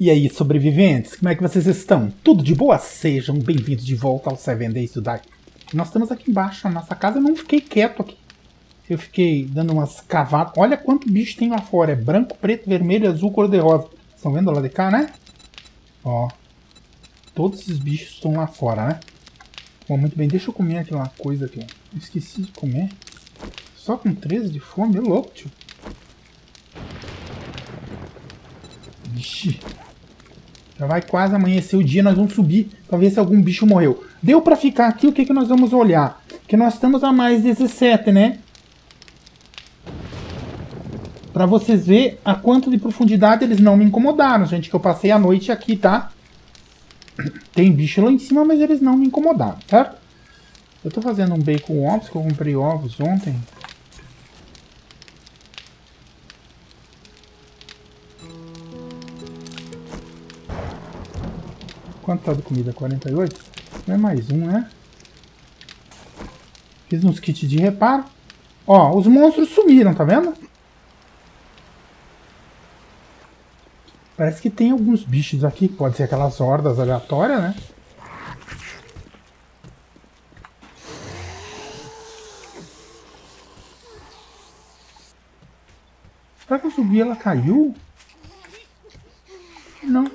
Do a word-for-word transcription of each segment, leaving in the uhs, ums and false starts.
E aí, sobreviventes, como é que vocês estão? Tudo de boa? Sejam bem-vindos de volta ao Seven Days to Die. Nós estamos aqui embaixo na nossa casa, eu não fiquei quieto aqui. Eu fiquei dando umas cavadas. Olha quanto bicho tem lá fora. É branco, preto, vermelho, azul, cor-de-rosa. Estão vendo lá de cá, né? Ó. Todos esses bichos estão lá fora, né? Bom, muito bem. Deixa eu comer aquela coisa aqui. Eu esqueci de comer. Só com treze de fome? É louco, tio. Vixe. Já vai quase amanhecer o dia. Nós vamos subir pra ver se algum bicho morreu. Deu pra ficar aqui. O que, que nós vamos olhar? Porque nós estamos a mais dezessete, né? Pra vocês verem a quanto de profundidade eles não me incomodaram, gente. Que eu passei a noite aqui, tá? Tem bicho lá em cima, mas eles não me incomodaram, certo? Eu tô fazendo um bacon ovos, que eu comprei ovos ontem. Quanto tá de comida? quarenta e oito? Não é mais um, né? Fiz uns kits de reparo. Ó, os monstros sumiram, tá vendo? Parece que tem alguns bichos aqui, pode ser aquelas hordas aleatórias, né? Será que eu subi e ela caiu? Não.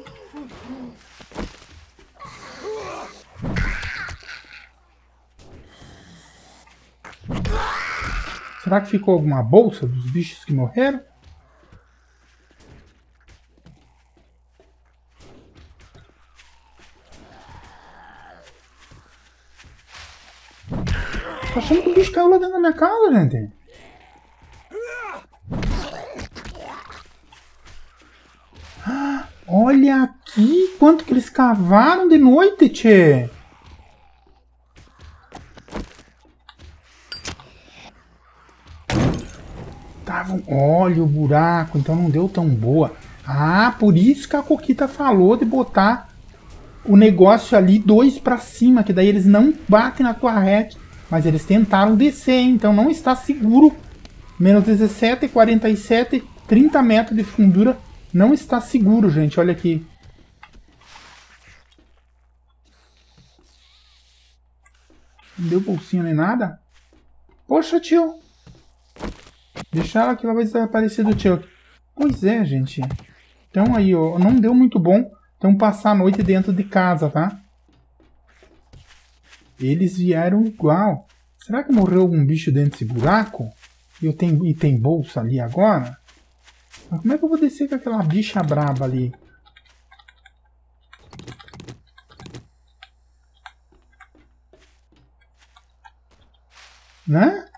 Será que ficou alguma bolsa dos bichos que morreram? Tô achando que o bicho caiu lá dentro da minha casa, gente. Ah, olha aqui quanto que eles cavaram de noite, tchê. Tava, olha o buraco, então não deu tão boa. Ah, por isso que a Coquita falou de botar o negócio ali dois pra cima, que daí eles não batem na tua rede. Mas eles tentaram descer, hein? Então não está seguro. Menos dezessete, quarenta e sete, trinta metros de fundura. Não está seguro, gente. Olha aqui. Não deu bolsinha nem nada? Poxa, tio. Deixa ela que ela vai desaparecer do tio. Pois é, gente. Então aí, ó. Não deu muito bom. Então passar a noite dentro de casa, tá? Eles vieram igual. Será que morreu algum bicho dentro desse buraco? E, eu tenho, e tem bolsa ali agora? Mas como é que eu vou descer com aquela bicha braba ali? Né?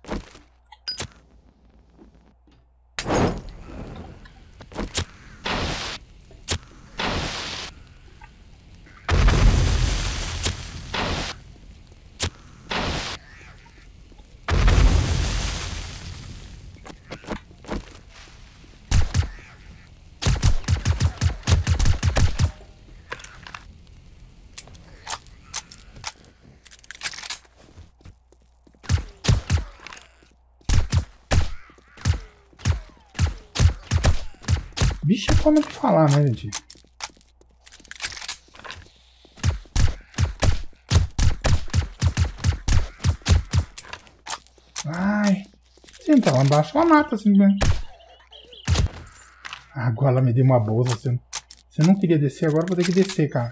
Bicho é forma de falar, né, gente? Ai. Se entrar lá embaixo, ela mata simplesmente. Agora ela me deu uma bolsa. Você, você não queria descer, agora eu vou ter que descer, cara.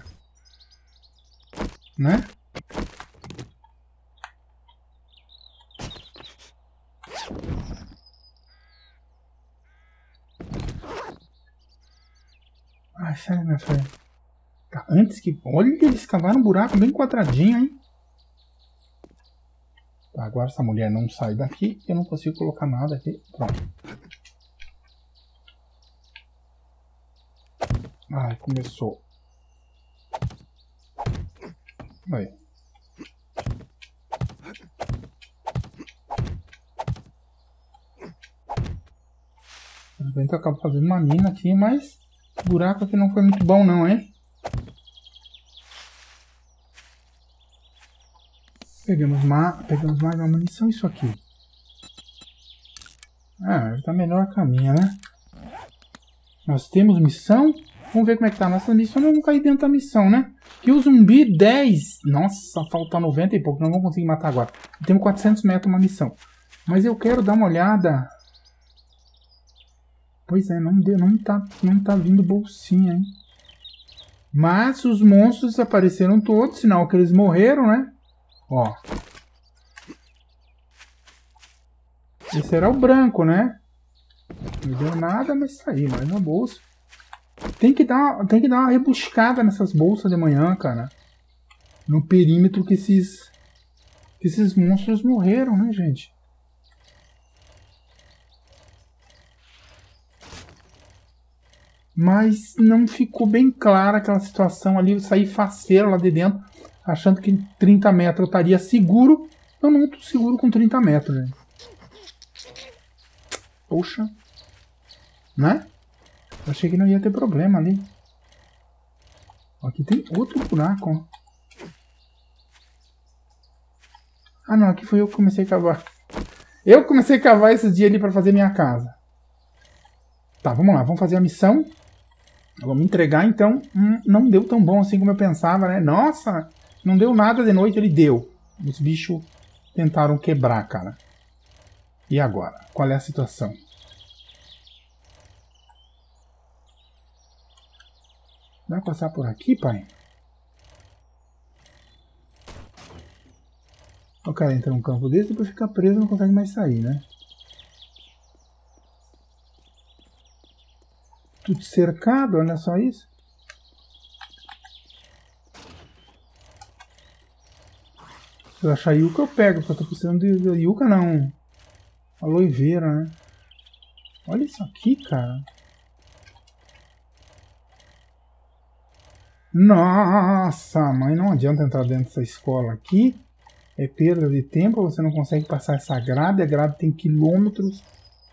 Né? Ai, sério, minha filha. Antes que... Olha, eles cavaram um buraco bem quadradinho, hein? Tá, agora essa mulher não sai daqui. Eu não consigo colocar nada aqui. Pronto. Ai, começou. Aí. De repente eu acabo fazendo uma mina aqui, mas... O buraco aqui não foi muito bom não, hein? Pegamos, ma Pegamos mais uma munição. Isso aqui. Ah, tá melhor a caminha, né? Nós temos missão Vamos ver como é que tá a nossa missão. Não vamos cair dentro da missão, né? Que o zumbi dez. Nossa, falta noventa e pouco. Não vamos conseguir matar agora. Temos quatrocentos metros uma missão. Mas eu quero dar uma olhada. Pois é, não, deu, não, tá, não tá vindo bolsinha, hein? Mas os monstros desapareceram todos. Sinal que eles morreram, né? Ó. Esse era o branco, né? Não deu nada, mas tá aí, mais uma bolsa. Tem que dar, tem que dar uma rebuscada nessas bolsas de manhã, cara. No perímetro que esses, que esses monstros morreram, né, gente? Mas não ficou bem clara aquela situação ali. Eu saí faceiro lá de dentro, achando que trinta metros eu estaria seguro. Eu não estou seguro com trinta metros, gente. Poxa. Né? Eu achei que não ia ter problema ali. Aqui tem outro buraco, ó. Ah, não. Aqui foi eu que comecei a cavar. Eu comecei a cavar esses dias ali para fazer minha casa. Tá, vamos lá. Vamos fazer a missão. Vamos entregar, então. Hum, não deu tão bom assim como eu pensava, né? Nossa, não deu nada de noite. Ele deu. Os bichos tentaram quebrar, cara. E agora? Qual é a situação? Vai passar por aqui, pai? O cara entra num campo desse e depois fica preso e não consegue mais sair, né? Tudo cercado, olha só isso. Se eu achar yuca, eu pego, porque eu tô precisando de, de yuca, não. Aloe vera, né? Olha isso aqui, cara. Nossa, mãe, não adianta entrar dentro dessa escola aqui. É perda de tempo, você não consegue passar essa grade. A grade tem quilômetros.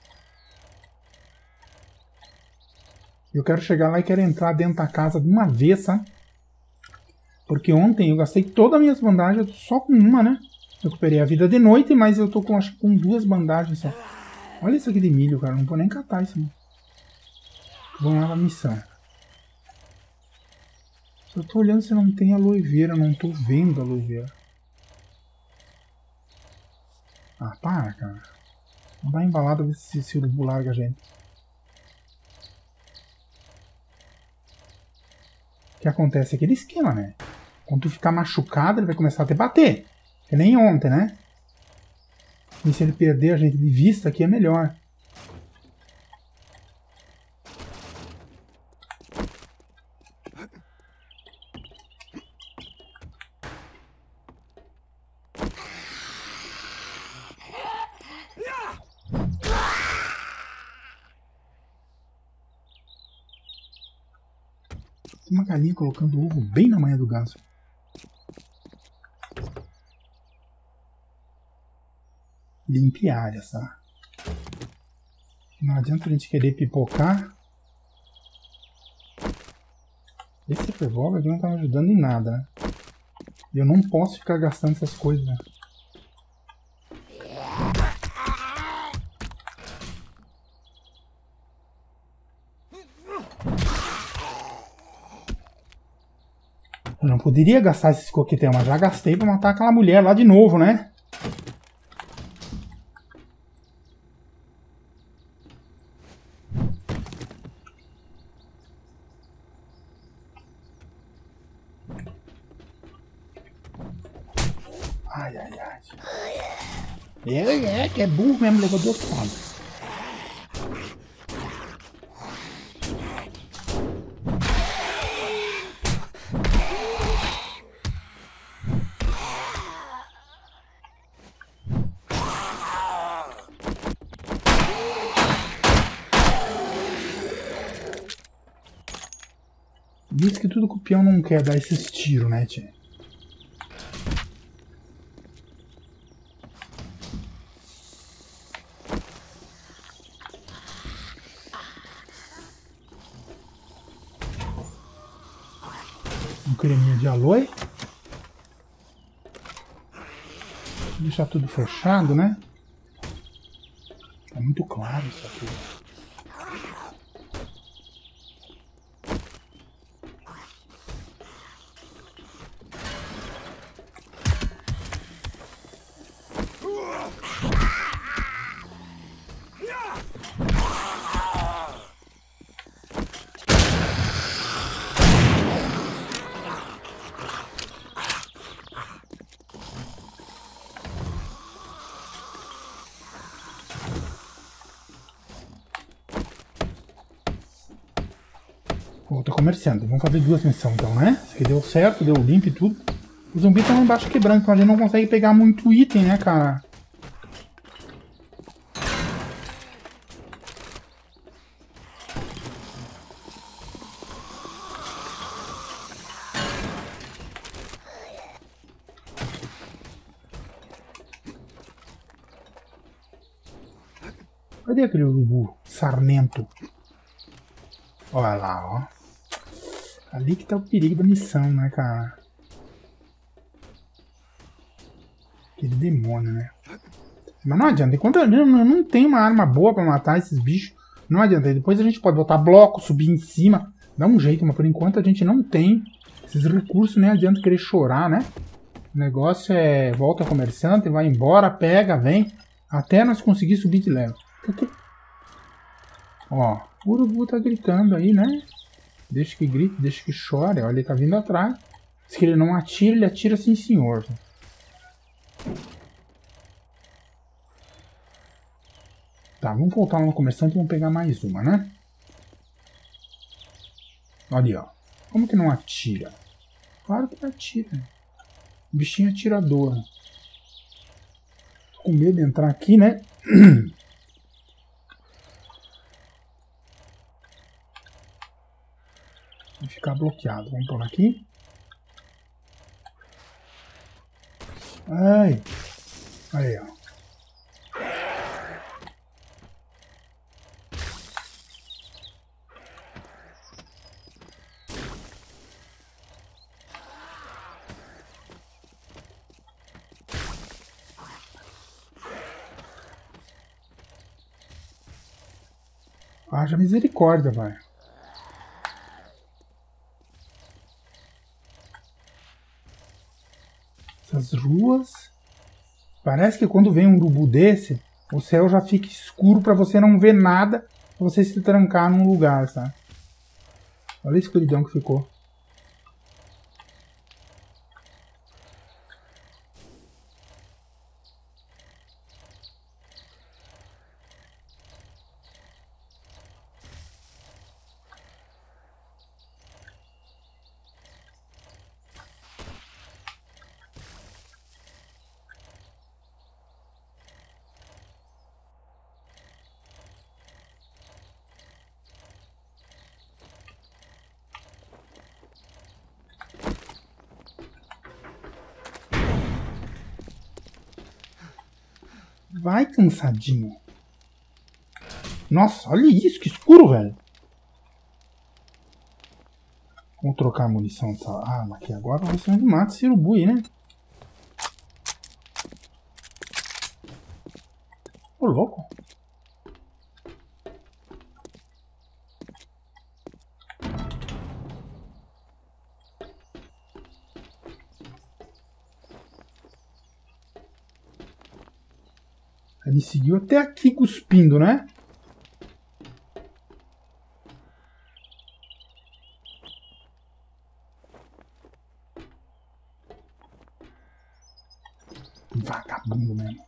Eu quero chegar lá e quero entrar dentro da casa de uma vez, sabe? Porque ontem eu gastei todas as minhas bandagens só com uma, né? Recuperei a vida de noite, mas eu tô com, acho, com duas bandagens só. Olha isso aqui de milho, cara. Não vou nem catar isso, mano. Vamos lá na missão. Eu tô olhando se não tem aloe vera. Não tô vendo aloe vera. Ah, para, cara. Não dá embalada ver se esse urubu larga a gente. O que acontece é aquele esquema, né? Quando tu ficar machucado, ele vai começar a te bater. Que nem ontem, né? E se ele perder a gente de vista aqui é melhor. Tem uma galinha colocando ovo bem na manhã do ganso. Limpe a área, tá? Não adianta a gente querer pipocar. Esse revólver aqui não tá me ajudando em nada, né? E eu não posso ficar gastando essas coisas, né? Eu não poderia gastar esses coquetel, mas já gastei pra matar aquela mulher lá de novo, né? Ai, ai, ai. É, é, que é burro mesmo, levou duas palmas. Diz que tudo que o peão não quer dar esses tiros, né, tia? Um creminho de aloe. Deixar tudo fechado, né? É muito claro isso aqui. Outra comerciante. Vamos fazer duas missões então, né? Isso aqui deu certo, deu limpo e tudo. Os zumbis estão lá embaixo quebrando, então a gente não consegue pegar muito item, né, cara? Cadê aquele urubu sarmento? Olha lá, ó. Ali que tá o perigo da missão, né, cara? Aquele demônio, né? Mas não adianta. Enquanto eu não tenho uma arma boa pra matar esses bichos, não adianta. Depois a gente pode botar bloco, subir em cima. Dá um jeito, mas por enquanto a gente não tem esses recursos. Nem adianta querer chorar, né? O negócio é volta comerciante, vai embora, pega, vem. Até nós conseguir subir de level. Ó, o urubu tá gritando aí, né? Deixa que grite, deixa que chore. Olha, ele tá vindo atrás. Se ele não atira, ele atira sim, senhor. Tá, vamos voltar lá no comerciante e vamos pegar mais uma, né? Olha, ó. Como que não atira? Claro que atira. Bichinho atirador. Tô com medo de entrar aqui, né? E ficar bloqueado. Vamos por aqui. Ai. Aí, ó. Haja misericórdia, vai. Essas ruas... Parece que quando vem um urubu desse, o céu já fica escuro pra você não ver nada, pra você se trancar num lugar, sabe? Olha a escuridão que ficou. Vai, cansadinho. Nossa, olha isso, que escuro, velho. Vamos trocar a munição dessa arma aqui agora. Vamos ver se a gente mata esse urubu aí, né? Ô, louco. Ele seguiu até aqui cuspindo, né? Vagabundo mesmo.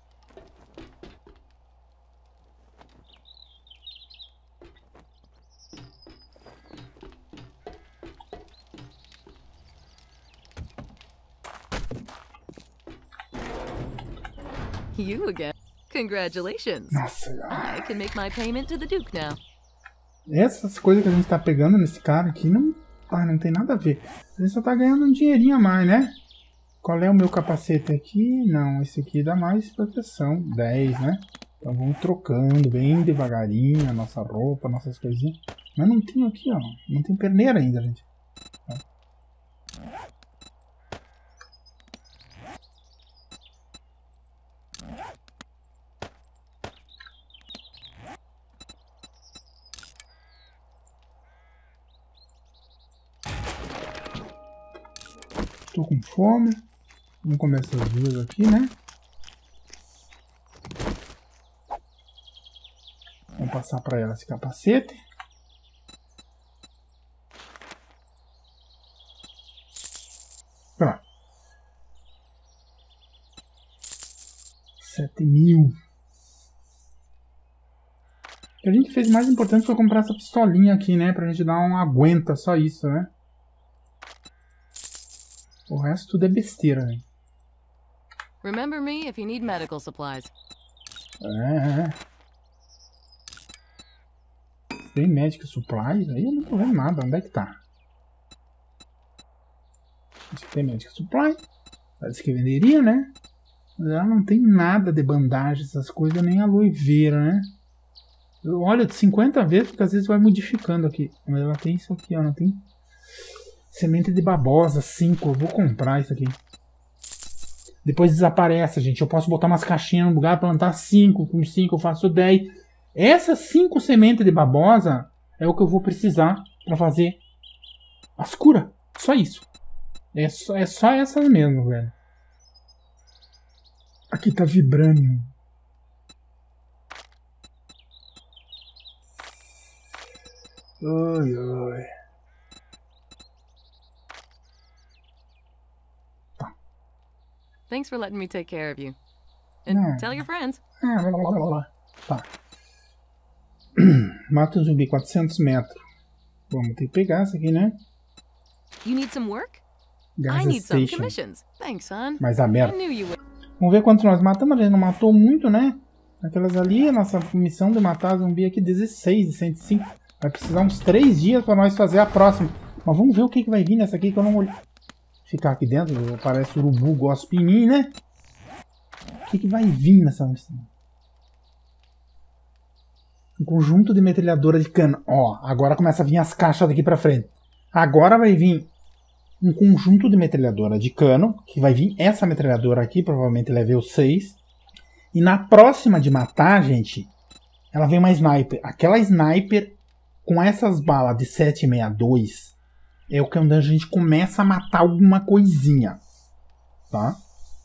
You again. Congratulations. Nossa, I can make my payment to the Duke now. essas coisas que a gente tá pegando nesse cara aqui não, ah, não tem nada a ver. A gente só tá ganhando um dinheirinho a mais, né? Qual é o meu capacete aqui? Não, esse aqui dá mais proteção. dez, né? Então vamos trocando bem devagarinho a nossa roupa, nossas coisinhas. Mas não tem aqui, ó. Não tem perneira ainda, gente. Estou com fome. Vamos comer essas duas aqui, né? Vamos passar para ela esse capacete. Pronto. Sete mil. que a gente fez mais importante foi comprar essa pistolinha aqui, né? Pra gente dar uma aguenta, só isso, né? O resto tudo é besteira, né? Remember me if you need medical supplies. É, é. Tem Medical Supplies? Aí eu não tô vendo nada. Onde é que tá? Isso aqui tem Medical Supply. Parece que venderia, né? Mas ela não tem nada de bandagem, essas coisas, nem aloe vera, né? Eu olho de cinquenta vezes, porque às vezes vai modificando aqui. Mas ela tem isso aqui, ó. Não tem semente de babosa, cinco. Eu vou comprar isso aqui. Depois desaparece, gente. Eu posso botar umas caixinhas no lugar, plantar cinco. Com cinco eu faço dez. Essas cinco sementes de babosa é o que eu vou precisar para fazer as curas. Só isso. É só, é só essas mesmo, velho. Aqui tá vibranium. Ai, ai. Tá. Thanks for letting me take care of you. And Não. tell your friends. Ah, blá, blá, blá, blá. Tá. Mata o zumbi quatrocentos metros. Vamos ter que pegar isso aqui, né? You need some work? Gas I need some Station. commissions. Thanks, son. Mais I aberto. knew you would. Vamos ver quantos nós matamos. A gente não matou muito, né? Aquelas ali, a nossa missão de matar zumbi aqui, dezesseis de cento e cinco. Vai precisar uns três dias para nós fazer a próxima. Mas vamos ver o que, que vai vir nessa aqui que eu não vou ficar aqui dentro. Parece urubu, gospe em mim, né? O que, que vai vir nessa missão? Um conjunto de metralhadora de cano. Ó, agora começa a vir as caixas daqui pra frente. Agora vai vir um conjunto de metralhadora de cano. Que vai vir essa metralhadora aqui, provavelmente level seis. E na próxima de matar, gente, ela vem uma sniper. Aquela sniper com essas balas de sete sessenta e dois é o que onde a gente começa a matar alguma coisinha. Tá?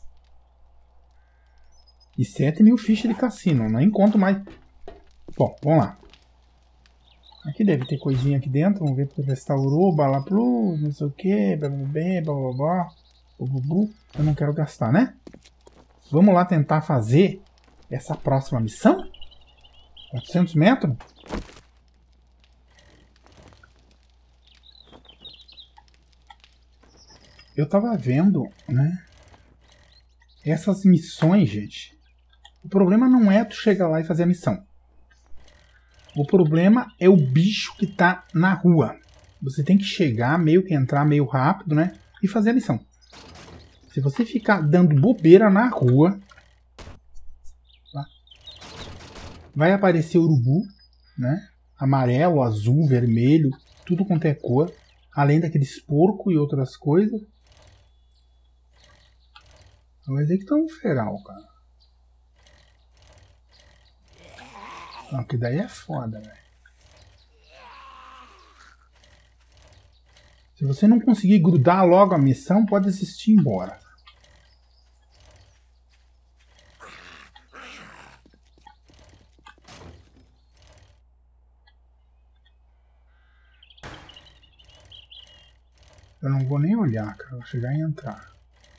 E sete mil fichas de cassino. Não encontro mais. Bom, vamos lá. Aqui deve ter coisinha aqui dentro. Vamos ver porque restaurou, bala plus, não sei o que, blá blá blá, blá blá blá. Eu não quero gastar, né? Vamos lá tentar fazer essa próxima missão? quatrocentos metros? Eu tava vendo, né? Essas missões, gente. O problema não é tu chegar lá e fazer a missão. O problema é o bicho que tá na rua. Você tem que chegar, meio que entrar meio rápido, né? E fazer a missão. Se você ficar dando bobeira na rua, tá? Vai aparecer urubu, né? Amarelo, azul, vermelho, tudo quanto é cor. Além daqueles porcos e outras coisas. Vai dizer que tá um feral, cara. Não, que daí é foda, velho. Se você não conseguir grudar logo a missão, pode desistir e ir embora. Eu não vou nem olhar, cara. Vou chegar e entrar.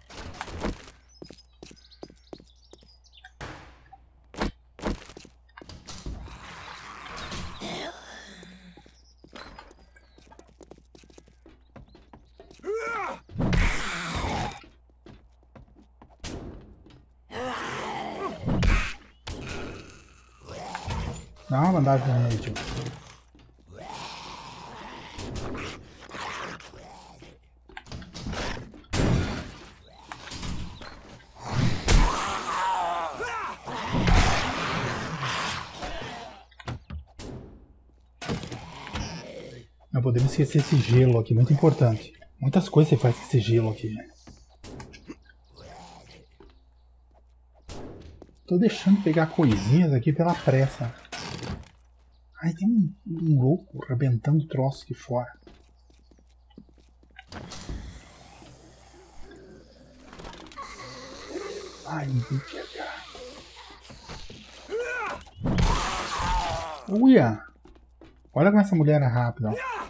Dá uma bandagem pra mim aí, tio. Não podemos esquecer esse gelo aqui, muito importante. Muitas coisas você faz com esse gelo aqui. Tô deixando pegar coisinhas aqui pela pressa. Ai, tem um, um louco arrebentando troço aqui fora. Ai, não vou pegar. Uia! Olha como essa mulher é rápida. Ó.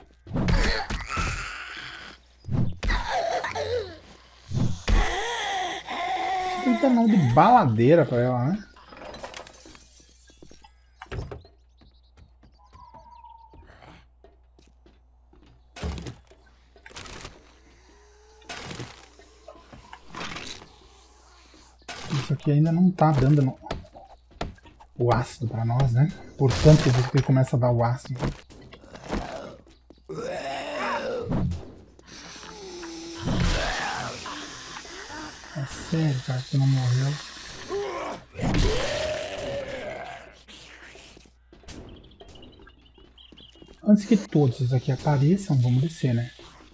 Tem que dar nome de baladeira pra ela, né? Isso aqui ainda não tá dando no... o ácido pra nós, né? Portanto, depois que ele começa a dar o ácido. É sério, cara, que não morreu. Antes que todos esses aqui apareçam, vamos descer, né?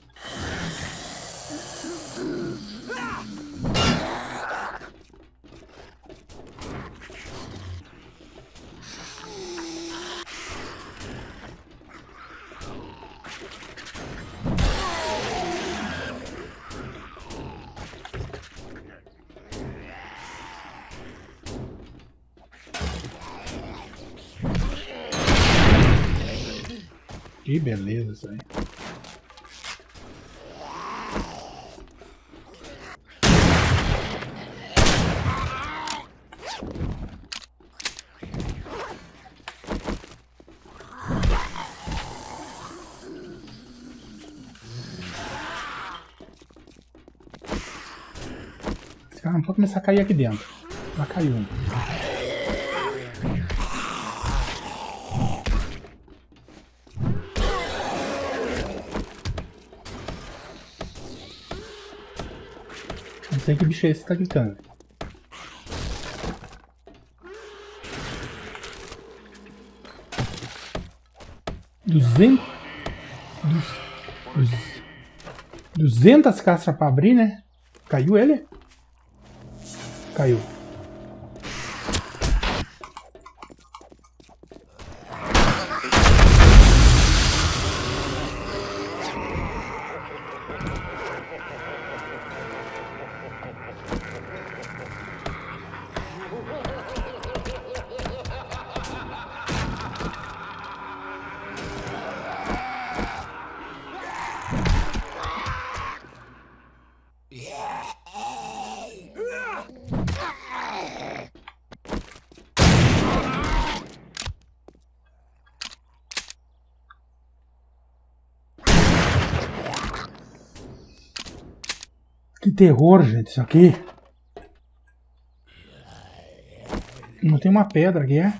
Que beleza isso aí. Esse cara não pode começar a cair aqui dentro. Já caiu um. Não sei que bicho é esse que tá gritando. Duzentos... Duzentas caixas pra abrir, né? Caiu ele? Caiu. Que terror, gente, isso aqui. Não tem uma pedra aqui, é?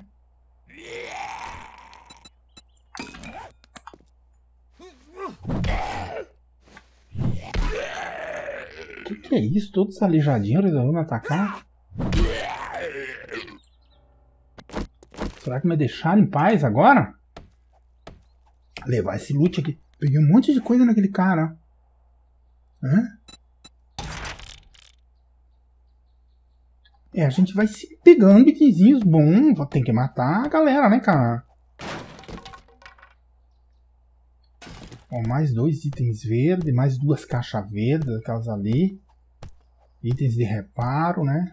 Que que é isso? Todos aleijadinhos resolvendo atacar? Será que me deixaram em paz agora? Levar esse loot aqui. Peguei um monte de coisa naquele cara. Hã? É, a gente vai se pegando itemzinhos bons. Tem que matar a galera, né, cara? Ó, mais dois itens verdes, mais duas caixas verdes, aquelas ali. Itens de reparo, né?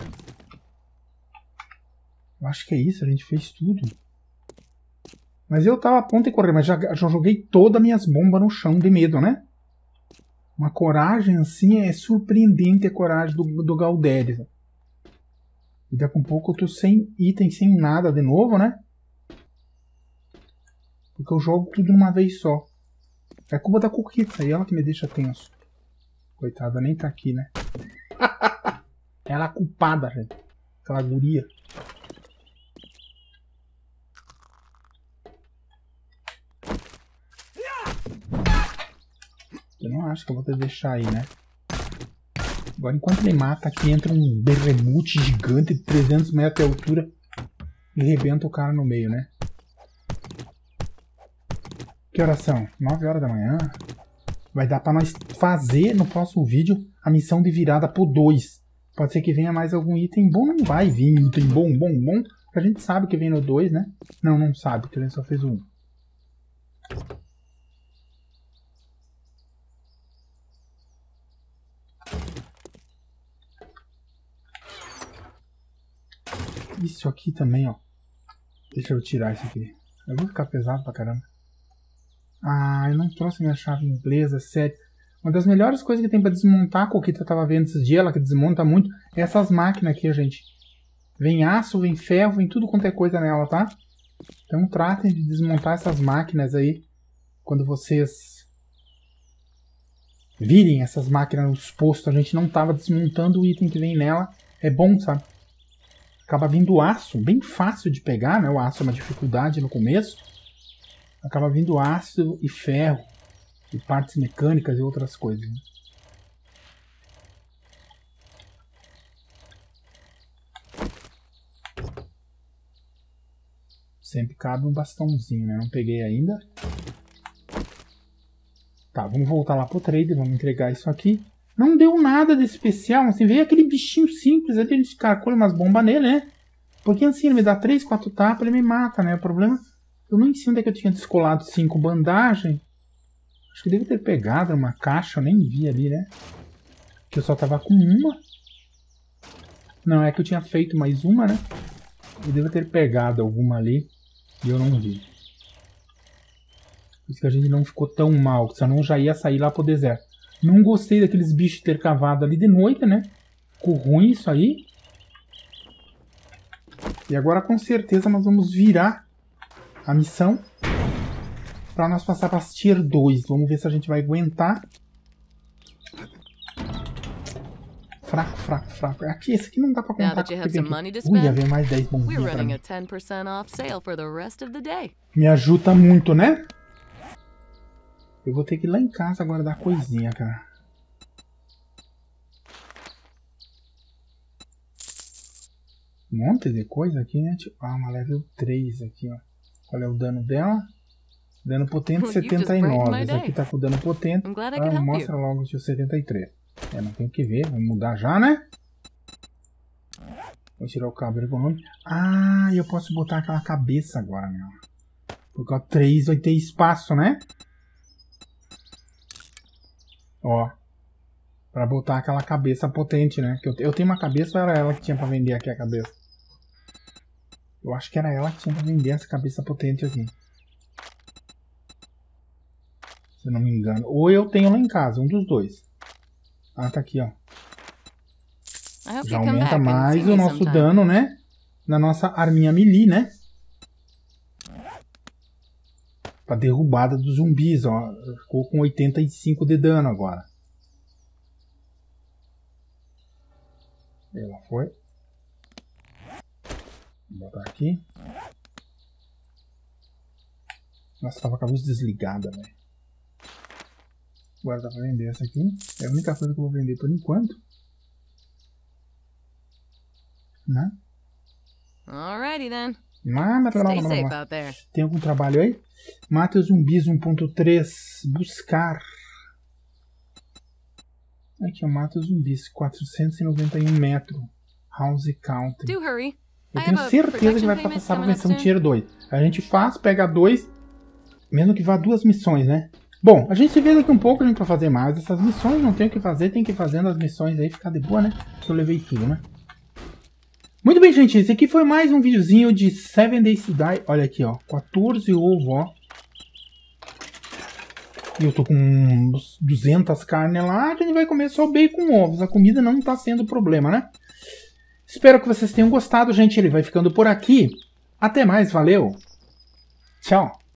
Eu acho que é isso, a gente fez tudo. Mas eu tava a ponto de correr, mas já, já joguei todas as minhas bombas no chão de medo, né? Uma coragem assim, é surpreendente a coragem do, do Galderes. E daqui a pouco eu tô sem item, sem nada de novo, né? Porque eu jogo tudo numa vez só. É culpa da Coquita, aí ela que me deixa tenso. Coitada, nem tá aqui, né? Ela é a culpada, gente. Aquela guria. Eu não acho que eu vou ter que deixar aí, né? Agora, enquanto ele mata, aqui entra um berremute gigante de trezentos metros de altura e arrebenta o cara no meio, né? Que horas são? nove horas da manhã. Vai dar pra nós fazer no próximo vídeo a missão de virada por dois. Pode ser que venha mais algum item bom. Não vai vir item bom, bom, bom. A gente sabe que vem no dois, né? Não, não sabe, porque a gente só fez um. Isso aqui também, ó. Deixa eu tirar isso aqui. Eu vou ficar pesado pra caramba. Ah, eu não trouxe minha chave inglesa, sério. Uma das melhores coisas que tem pra desmontar, a Coquita tava vendo esses dias, ela que desmonta muito, é essas máquinas aqui, gente. Vem aço, vem ferro, vem tudo quanto é coisa nela, tá? Então tratem de desmontar essas máquinas aí. Quando vocês virem essas máquinas nos postos, a gente não tava desmontando o item que vem nela. É bom, sabe? Acaba vindo aço, bem fácil de pegar, né? O aço é uma dificuldade no começo. Acaba vindo aço e ferro, e partes mecânicas e outras coisas. Né? Sempre cabe um bastãozinho, né? Não peguei ainda. Tá, vamos voltar lá pro trader, vamos entregar isso aqui. Não deu nada de especial, assim, veio aquele bichinho simples ali, a gente carcou umas bombas nele, né? Porque assim, ele me dá três, quatro tapas, ele me mata, né? O problema, eu nem sei onde é que eu tinha descolado cinco bandagens. Acho que devo ter pegado uma caixa, eu nem vi ali, né? Que eu só tava com uma. Não, é que eu tinha feito mais uma, né? Eu devo ter pegado alguma ali e eu não vi. Por isso que a gente não ficou tão mal, senão já ia sair lá pro deserto. Não gostei daqueles bichos ter cavado ali de noite, né? Ficou ruim isso aí. E agora com certeza nós vamos virar a missão para nós passar para as Tier dois. Vamos ver se a gente vai aguentar. Fraco, fraco, fraco. Aqui, esse aqui não dá pra contar. Ui, ia ver mais dez bombinhas pra mim. Me ajuda muito, né? Eu vou ter que ir lá em casa agora dar coisinha, cara. Um monte de coisa aqui, né? Tipo, ah, uma level três aqui, ó. Qual é o dano dela? Dano potente setenta e nove. Esse aqui tá com dano potente. Ah, mostra logo o setenta e três. É, não tem que ver. Vamos mudar já, né? Vou tirar o cabo ergonômico. Ah, eu posso botar aquela cabeça agora, meu. Porque o três vai ter espaço, né? Ó. Pra botar aquela cabeça potente, né? Que eu, eu tenho uma cabeça ou era ela que tinha pra vender aqui a cabeça? Eu acho que era ela que tinha pra vender essa cabeça potente aqui. Se eu não me engano. Ou eu tenho lá em casa, um dos dois. Ah, tá aqui, ó. Já aumenta mais o nosso dano, né? Na nossa arminha melee, né? Pra derrubada dos zumbis, ó. Ficou com oitenta e cinco de dano agora. Ela foi. Vou botar aqui. Nossa, tava com a luz desligada, velho. Agora dá pra vender essa aqui. É a única coisa que eu vou vender por enquanto. Né? Alrighty then. Mas, Stay safe out there. Tem algum trabalho aí? Mate os zumbis um ponto três. Buscar. Aqui, ó. Mate os zumbis. quatrocentos e noventa e um metros. House Country. Do hurry. Eu tenho certeza que vai passar pra versão Tier dois. A gente faz, pega dois. Mesmo que vá duas missões, né? Bom, a gente se vê daqui um pouco, a gente vai fazer mais essas missões. Não tem o que fazer, tem que ir fazendo as missões aí, ficar de boa, né? Que eu levei tudo, né? Muito bem, gente. Esse aqui foi mais um videozinho de Seven Days to Die. Olha aqui, ó. quatorze ovos, ó. E eu tô com duzentas carnes lá. A gente vai comer só bacon com ovos. A comida não tá sendo problema, né? Espero que vocês tenham gostado, gente. Ele vai ficando por aqui. Até mais, valeu. Tchau.